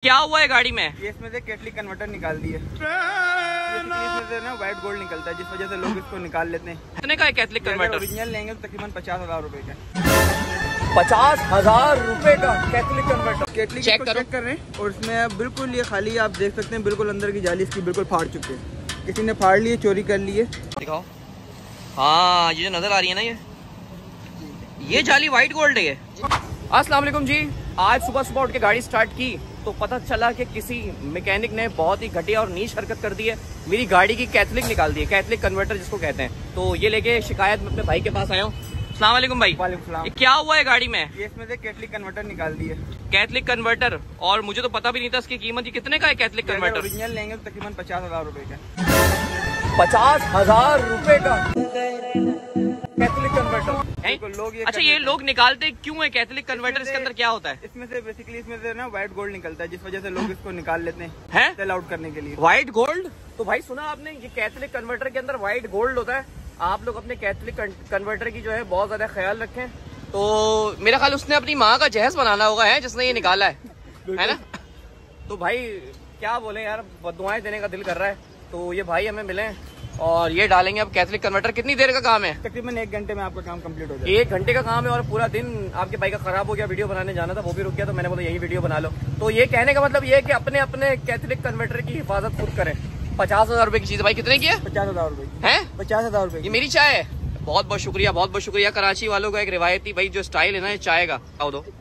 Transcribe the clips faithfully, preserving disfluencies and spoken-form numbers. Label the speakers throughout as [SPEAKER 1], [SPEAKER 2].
[SPEAKER 1] क्या हुआ है गाड़ी में?
[SPEAKER 2] ये इसमें से कैटलिक कन्वर्टर निकाल दिए। इसमें से ना व्हाइट गोल्ड निकलता है, जिस वजह से लोग इसको निकाल लेते हैं।
[SPEAKER 1] कितने का है कैटलिक कन्वर्टर?
[SPEAKER 2] ओरिजिनल लेंगे तो तकरीबन पचास हजार रूपए का।
[SPEAKER 1] पचास हजार रूपए का कैटलिक कन्वर्टर।
[SPEAKER 2] कैटलिक चेक करो। चेक कर रहे हैं और इसमें बिल्कुल ये खाली, आप देख सकते हैं बिल्कुल अंदर की जाली इसकी बिल्कुल फाड़ चुके हैं। किसी ने फाड़ लिए, चोरी कर लिए।
[SPEAKER 1] दिखाओ। हाँ, ये जो नजर आ रही है ना, ये ये जाली व्हाइट गोल्ड है। अस्सलाम वालेकुम जी। आज सुबह सुबह उठ के गाड़ी स्टार्ट की तो पता चला कि किसी मैकेनिक ने बहुत ही घटिया और नीच हरकत कर दी है। मेरी गाड़ी की कैथलिक निकाल दी है, कैथलिक कन्वर्टर जिसको कहते हैं। तो ये लेके शिकायत में अपने भाई के पास आया हूँ। अस्सलाम वालेकुम भाई।
[SPEAKER 2] वालेकुम सलाम।
[SPEAKER 1] ये क्या हुआ है गाड़ी में?
[SPEAKER 2] ये इसमें से कैटलिक कन्वर्टर निकाल दिए।
[SPEAKER 1] Catalytic converter? और मुझे तो पता भी नहीं था इसकी कीमत। ये कितने का है कैथलिक कन्वर्टर?
[SPEAKER 2] ओरिजिनल लेंगे तो तकरीबन पचास हजार रूपए का।
[SPEAKER 1] पचास हजार रूपए का कैथलिक कन्वर्टर।
[SPEAKER 2] लोग ये
[SPEAKER 1] अच्छा, ये लोग निकालते क्यों है कैथलिक कन्वर्टर? इसके अंदर क्या होता है?
[SPEAKER 2] इसमें से बेसिकली इसमें से ना व्हाइट गोल्ड निकलता है, जिस वजह से लोग इसको निकाल लेते हैं,
[SPEAKER 1] हैं?
[SPEAKER 2] सेल आउट करने के लिए।
[SPEAKER 1] White gold? तो भाई सुना आपने, ये कैथलिक कन्वर्टर के अंदर व्हाइट गोल्ड होता है। आप लोग अपने कैथलिक कन्वर्टर की जो है बहुत ज्यादा ख्याल रखें। तो मेरा ख्याल उसने अपनी माँ का जहेज बनाना होगा है जिसने ये निकाला है, है ना? तो भाई क्या बोले यार, बददुआएं देने का दिल कर रहा है। तो ये भाई हमें मिले और ये डालेंगे अब कैथलिक कन्वर्टर। कितनी देर का काम है?
[SPEAKER 2] तकरीबन एक घंटे में आपका काम कंप्लीट हो जाएगा।
[SPEAKER 1] एक घंटे का काम है और पूरा दिन आपके भाई का खराब हो गया। वीडियो बनाने जाना था, वो भी रुक गया, तो मैंने बोला यही वीडियो बना लो। तो ये कहने का मतलब ये है कि अपने अपने कैथलिक कन्वर्टर की हिफाजत खुद करें। पचास हजार रुपए की चीज। भाई कितने की है?
[SPEAKER 2] पचास हजार रुपए
[SPEAKER 1] है।
[SPEAKER 2] पचास हजार रुपए।
[SPEAKER 1] ये मेरी चाय है। बहुत बहुत शुक्रिया, बहुत बहुत शुक्रिया। कराची वालों का एक रिवायती भाई जो स्टाइल है ना, ये चाय का। आओ दो।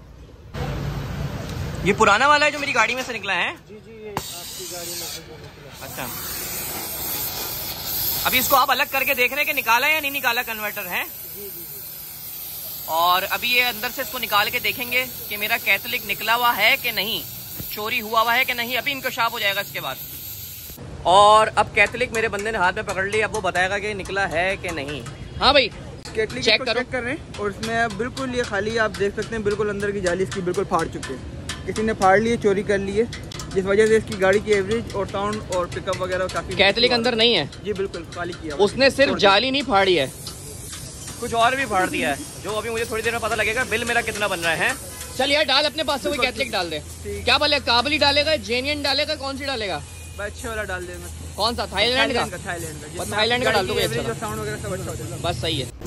[SPEAKER 1] ये पुराना वाला है जो मेरी गाड़ी में से निकला है?
[SPEAKER 2] जी जी, ये आपकी गाड़ी में से निकला।
[SPEAKER 1] अच्छा, अभी इसको आप अलग करके देख रहे हैं कि निकाला या नहीं निकाला कन्वर्टर है?
[SPEAKER 2] जी जी जी।
[SPEAKER 1] और अभी ये अंदर से इसको निकाल के देखेंगे कि मेरा कैथलिक निकला हुआ है कि नहीं, चोरी हुआ हुआ है कि नहीं। अभी इंकशाफ हो जाएगा इसके बाद। और अब कैथलिक मेरे बंदे ने हाथ में पकड़ लिया, अब वो बताएगा कि निकला है कि नहीं। हाँ भाई,
[SPEAKER 2] कैटलिक
[SPEAKER 1] चेक करो।
[SPEAKER 2] चेक कर रहे हैं और इसमें बिल्कुल ये खाली, आप देख सकते हैं बिल्कुल अंदर की जाली इसकी बिल्कुल फाड़ चुके हैं। किसी ने फाड़ लिए, चोरी कर लिए, जिस वजह से इसकी गाड़ी की एवरेज और साउंड और पिकअप वगैरह काफी।
[SPEAKER 1] कैथलिक अंदर नहीं है?
[SPEAKER 2] जी बिल्कुल खाली किया।
[SPEAKER 1] उसने सिर्फ जाली नहीं फाड़ी है, कुछ और भी फाड़ दिया है, जो अभी मुझे थोड़ी देर में पता लगेगा। बिल मेरा कितना बन रहा है? चल यार, डाल अपने पास से कोई कैथलिक डाल दे। क्या बोले, काबली डालेगा, जेनियन डालेगा, कौन सी डालेगा?
[SPEAKER 2] अच्छे वाला डाल देना।
[SPEAKER 1] कौन सा? थाईलैंड का?
[SPEAKER 2] थाईलैंड का।
[SPEAKER 1] थाईलैंड का डाल दो,
[SPEAKER 2] साउंड वगैरह सब अच्छा हो जाएगा।
[SPEAKER 1] बस सही है।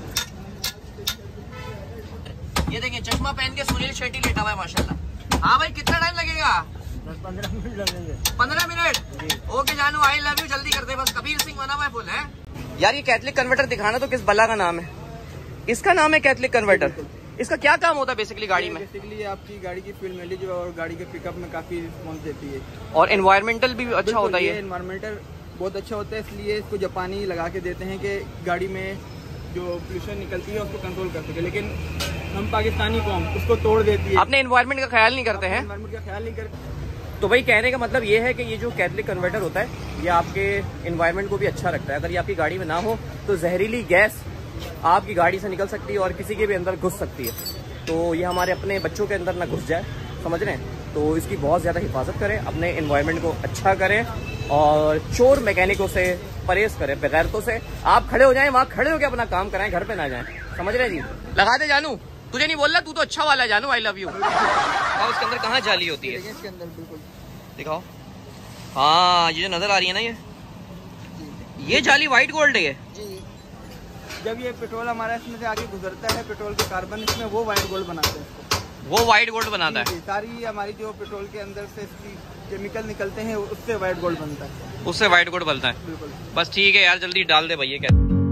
[SPEAKER 1] ये देखिए, चश्मा पहन के सुनील शेट्टी लेटा हुआ है माशाल्लाह। हाँ भाई, कितना टाइम लगेगा?
[SPEAKER 2] दस पंद्रह मिनट लगेंगे।
[SPEAKER 1] पंद्रह मिनट? ओके जानू, आई लव यू। जल्दी करते हैं बस। कबीर सिंह बना हुआ है फुल है यार। ये कैथलिक कन्वर्टर दिखाना तो किस बल्ला का नाम है? इसका नाम है कैथलिक कन्वर्टर। इसका क्या काम होता है बेसिकली गाड़ी में?
[SPEAKER 2] बेसिकली आपकी गाड़ी की फ्यूल माइलेज और गाड़ी के पिकअप में काफी रिस्पॉन्स देती है।
[SPEAKER 1] और एनवायरमेंटल भी अच्छा होता है। ये
[SPEAKER 2] एनवायरमेंटल बहुत अच्छा होता है, इसलिए इसको जापानी लगा के देते हैं कि गाड़ी में जो पोल्यूशन निकलती है उसको कंट्रोल कर सके। लेकिन हम पाकिस्तानी कौम उसको तोड़ देती है।
[SPEAKER 1] अपने एनवायरमेंट का ख्याल नहीं करते हैं।
[SPEAKER 2] एनवायरमेंट का ख्याल नहीं करते।
[SPEAKER 1] तो भाई कहने का मतलब ये है कि ये जो कैथलिक कन्वर्टर होता है ये आपके एनवायरनमेंट को भी अच्छा रखता है। अगर ये आपकी गाड़ी में ना हो तो जहरीली गैस आपकी गाड़ी से निकल सकती है और किसी के भी अंदर घुस सकती है। तो ये हमारे अपने बच्चों के अंदर ना घुस जाए, समझ रहे हैं? तो इसकी बहुत ज़्यादा हिफाजत करें, अपने एनवायरनमेंट को अच्छा करें और चोर मैकेनिकों से परहेज करें, बेगैरतों से। आप खड़े हो जाएं, वहाँ खड़े होकर अपना काम कराएं, घर पे ना जाएं। समझ रहे जी? लगा दे जानू, तुझे नहीं बोल रहा, तू तो अच्छा वाला है जानू। I love you. और उसके अंदर कहाँ जाली होती है?
[SPEAKER 2] इसके अंदर बिल्कुल
[SPEAKER 1] दिखाओ। हाँ, ये जो नजर आ रही है ना, ये ये जाली व्हाइट गोल्ड है।
[SPEAKER 2] जब ये पेट्रोल हमारा इसमें से आगे गुजरता है, पेट्रोल के कार्बन इसमें वो व्हाइट गोल्ड बनाते हैं।
[SPEAKER 1] वो व्हाइट गोल्ड बनाता है?
[SPEAKER 2] सारी हमारी जो पेट्रोल के अंदर से इसकी केमिकल निकलते हैं उससे व्हाइट गोल्ड बनता है।
[SPEAKER 1] उससे व्हाइट गोल्ड बनता है?
[SPEAKER 2] बिल्कुल।
[SPEAKER 1] बस ठीक है यार, जल्दी डाल दे भैया। क्या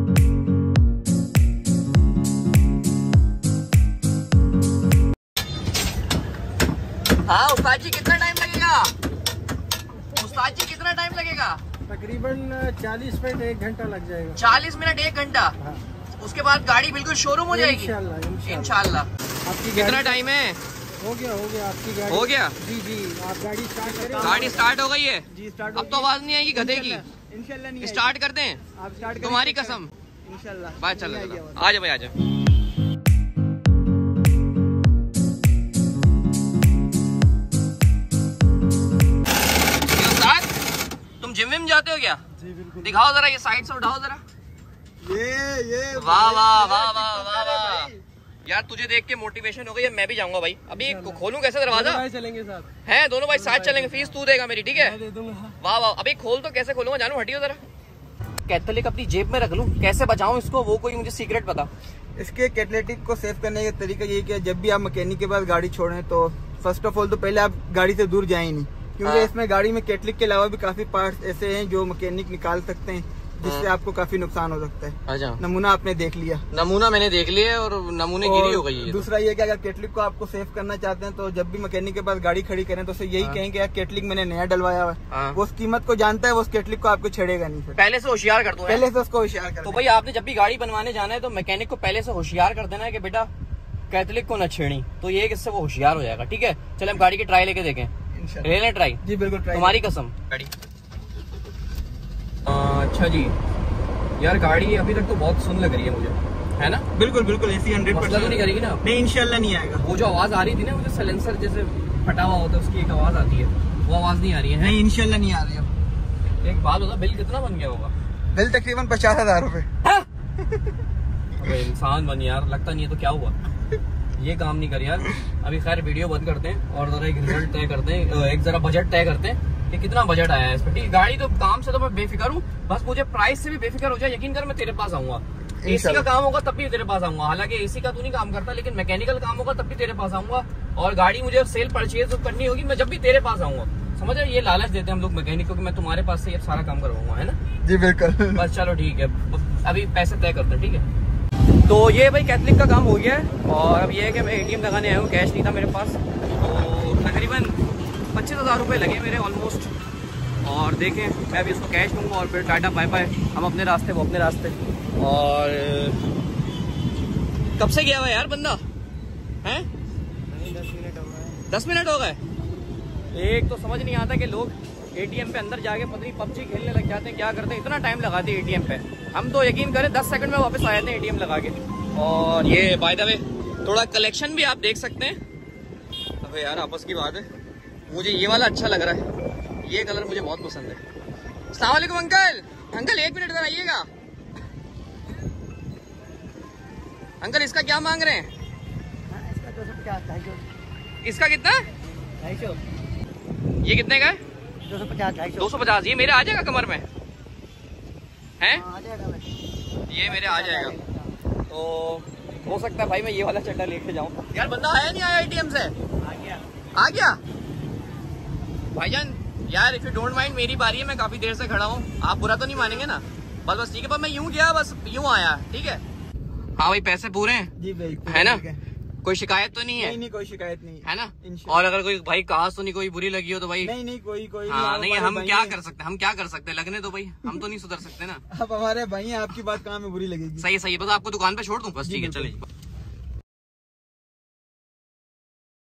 [SPEAKER 1] हाँ उस्ताद जी, कितना टाइम लगेगा? उस्ताद जी कितना टाइम लगेगा?
[SPEAKER 2] तकरीबन चालीस मिनट एक घंटा लग जाएगा।
[SPEAKER 1] चालीस मिनट एक घंटा?
[SPEAKER 2] हाँ।
[SPEAKER 1] उसके बाद गाड़ी बिल्कुल शोरूम हो जाएगी
[SPEAKER 2] इंशाल्लाह।
[SPEAKER 1] इंशाल्लाह।
[SPEAKER 2] आपकी
[SPEAKER 1] कितना टाइम है?
[SPEAKER 2] हो गया हो गया आपकी गाड़ी
[SPEAKER 1] हो गया?
[SPEAKER 2] जी जी, आप गाड़ी स्टार्ट करें।
[SPEAKER 1] गाड़ी स्टार्ट हो गई है
[SPEAKER 2] जी, स्टार्ट।
[SPEAKER 1] अब तो आवाज नहीं आएगी गधे की।
[SPEAKER 2] इंशाल्लाह नहीं
[SPEAKER 1] स्टार्ट करते हैं?
[SPEAKER 2] आप स्टार्ट करें।
[SPEAKER 1] तुम्हारी कसम।
[SPEAKER 2] इंशाल्लाह।
[SPEAKER 1] बात चल रहा है। आ जा भाई, आ जा। तुम जिम विम जाते हो क्या?
[SPEAKER 2] जी बिल्कुल।
[SPEAKER 1] दिखाओ जरा, ये साइड से उठाओ जरा।
[SPEAKER 2] ये ये
[SPEAKER 1] वाह वाह वाह वाह वाह वाह। यार तुझे देख के मोटिवेशन हो गई, मैं भी जाऊंगा भाई। अभी खोलूं कैसे दरवाजा?
[SPEAKER 3] चलेंगे साथ
[SPEAKER 1] हैं दोनों भाई साथ चलेंगे, फीस तू देगा मेरी, ठीक है?
[SPEAKER 3] दे दूंगा।
[SPEAKER 1] वाह वाह, अभी खोल तो कैसे खोलूंगा जानू, हटियो जरा। कैटलिक अपनी जेब में रख लूं, कैसे बचाऊं इसको, वो कोई मुझे सीक्रेट बता।
[SPEAKER 2] इसके कैटलिटिक को सेव करने का तरीका ये कि जब भी आप मैकेनिक के पास गाड़ी छोड़ें तो फर्स्ट ऑफ ऑल तो पहले आप गाड़ी से दूर जाएं नहीं, क्योंकि
[SPEAKER 1] हाँ।
[SPEAKER 2] इसमें गाड़ी में कैटलिक के अलावा भी काफी पार्ट्स ऐसे हैं जो मैकेनिक निकाल सकते हैं, जिससे आपको काफी नुकसान हो सकता है।
[SPEAKER 1] अच्छा,
[SPEAKER 2] नमूना आपने देख लिया।
[SPEAKER 1] नमूना मैंने देख लिया और नमूने गिरी हो गई है।
[SPEAKER 2] दूसरा ये कि अगर कैटलिक को आपको सेव करना चाहते हैं तो जब भी मैकेनिक के पास गाड़ी खड़ी करें तो उसे यही
[SPEAKER 1] हाँ।
[SPEAKER 2] कहें कि यार कैटलिक मैंने नया डलवाया हुआ है।
[SPEAKER 1] हाँ।
[SPEAKER 2] वो उस कीमत को जानता है, वो उस कैटलिक को आपको छेड़ेगा नहीं फिर।
[SPEAKER 1] पहले से होशियार कर दो,
[SPEAKER 2] पहले से उसको होशियार कर
[SPEAKER 1] तो भाई आपने जब भी गाड़ी बनवाने जाना है तो मैकेनिक को पहले से होशियार कर देना है कि बेटा कैटलिक को न छेड़ी, तो ये इससे वो होशियार हो जाएगा। ठीक है, चले हम गाड़ी की ट्राई लेके देखें। ले लें ट्राई?
[SPEAKER 2] जी बिल्कुल ट्राई,
[SPEAKER 1] तुम्हारी कसम। गाड़ी अच्छा जी यार, गाड़ी अभी तक तो बहुत सुन लग रही है मुझे, है ना?
[SPEAKER 2] बिल्कुल बिल्कुल एसी हंड्रेड
[SPEAKER 1] मसला तो नहीं करेगी ना?
[SPEAKER 2] नहीं, इंशाल्लाह नहीं आएगा।
[SPEAKER 1] वो जो आवाज आ रही थी ना, मुझे साइलेंसर जैसे फटा हुआ होता है उसकी एक आवाज आती है, वो आवाज नहीं आ रही है?
[SPEAKER 2] नहीं, इंशाल्लाह नहीं आ रही है।
[SPEAKER 1] एक बात होता, बिल कितना बन गया होगा?
[SPEAKER 2] बिल तकरीबन पचास हजार रूपए।
[SPEAKER 1] अबे इंसान बन यार, लगता नहीं है तो क्या हुआ, ये काम नहीं कर यार। अभी खैर वीडियो बंद करते हैं और जरा एक रिजल्ट तय करते हैं, एक जरा बजट तय करते हैं कि कितना बजट आया है इस पर। गाड़ी तो काम से तो मैं बेफिक्र हूँ, बस मुझे प्राइस से भी बेफिक्र हो जाए, यकीन कर मैं तेरे पास आऊंगा। एसी का काम होगा तब भी तेरे पास आऊंगा, हालांकि एसी का तू नहीं काम करता, लेकिन मैकेनिकल काम होगा तब भी तेरे पास आऊंगा। और गाड़ी मुझे सेल परचेज करनी होगी, मैं जब भी तेरे पास आऊंगा। समझ रहे? ये लालच देते हैं हम लोग मैकेनिक को कि मैं तुम्हारे पास से ये सारा काम करवाऊंगा, है ना?
[SPEAKER 2] जी बिल्कुल।
[SPEAKER 1] बस चलो ठीक है, अभी पैसे तय करते हैं, ठीक है? तो ये भाई कैटलिक का काम हो गया है और अब ये है कि मैं एटीएम लगाने आया हूँ, कैश नहीं था मेरे पास, तो तकरीबन पच्चीस हज़ार रुपये लगे मेरे ऑलमोस्ट। और देखें, मैं अभी उसको कैश दूंगा और फिर टाटा बाय बाय, हम अपने रास्ते वो अपने रास्ते। और कब से गया हुआ यार बंदा है?
[SPEAKER 3] दस मिनट हो गए।
[SPEAKER 1] दस मिनट हो गए। एक तो समझ नहीं आता कि लोग एटीएम पे अंदर जाके पता नहीं पबजी खेलने लग जाते हैं, क्या करते हैं, इतना टाइम लगाते हैं एटीएम पे। हम तो यकीन करें दस सेकंड में वापस आए थे एटीएम लगा के। और ये बाय द वे थोड़ा कलेक्शन भी आप देख सकते हैं। अबे यार आपस की बात है, मुझे ये वाला अच्छा लग रहा है, ये कलर मुझे बहुत पसंद है। अस्सलाम वालेकुम अंकल। अंकल एक मिनट इधर आइएगा। अंकल इसका क्या मांग रहे हैं?
[SPEAKER 3] इसका दो सौ पचास, ढाई सौ।
[SPEAKER 1] इसका कितना?
[SPEAKER 3] ढाई सौ।
[SPEAKER 1] ये कितने का है?
[SPEAKER 3] दो सौ पचास, ढाई सौ।
[SPEAKER 1] दो सौ पचास। ये मेरे आ जाएगा कमर में है?
[SPEAKER 3] आ जाएगा भाई।
[SPEAKER 1] ये मेरे आ जाएगा, तो हो सकता है भाई मैं ये वाला चड्डा लेके जाऊं। यार बंदा आया नहीं आया एटीएम से?
[SPEAKER 3] आ गया।
[SPEAKER 1] आ गया भाईजान। यार इफ यू डोंट माइंड, मेरी बारी है, मैं काफी देर से खड़ा हूँ, आप बुरा तो नहीं मानेंगे ना? बस बस ठीक है, पर मैं यूं गया, बस यूं आया, ठीक है? हाँ भाई पैसे पूरे हैं?
[SPEAKER 2] जी बिल्कुल,
[SPEAKER 1] है ना? कोई शिकायत तो नहीं है?
[SPEAKER 2] नहीं नहीं, कोई शिकायत नहीं
[SPEAKER 1] है ना?
[SPEAKER 2] इंशाल्लाह।
[SPEAKER 1] और अगर कोई भाई कहा तो नहीं कोई बुरी लगी हो तो भाई
[SPEAKER 2] नहीं नहीं, कोई कोई
[SPEAKER 1] हाँ नहीं,
[SPEAKER 2] हमारे
[SPEAKER 1] हम
[SPEAKER 2] भाई
[SPEAKER 1] क्या
[SPEAKER 2] हैं।
[SPEAKER 1] कर सकते हैं, हम क्या कर सकते हैं, लगने दो भाई, हम तो नहीं सुधर सकते ना।
[SPEAKER 2] आप हमारे भाई हैं, आपकी बात कहाँ में बुरी लगेगी?
[SPEAKER 1] सही सही, बस आपको दुकान पे छोड़ दूं बस, ठीक है चले।